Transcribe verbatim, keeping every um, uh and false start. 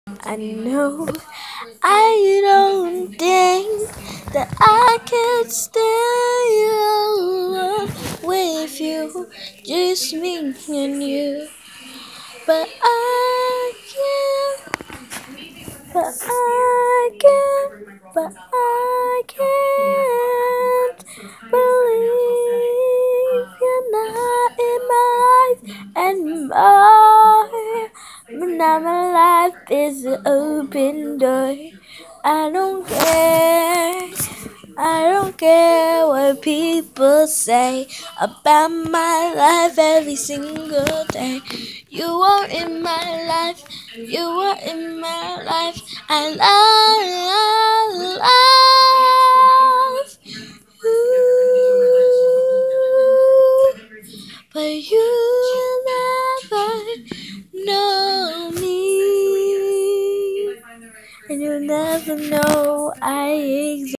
I know I don't think that I can stay alone with you, just me and you. But I can't, but I can't, but I can't believe you're not in my life anymore. Now my life is an open door. I don't care. I don't care what people say about my life every single day. You are in my life. You are in my life. I love, love you. But you never know me. And you never know I exist.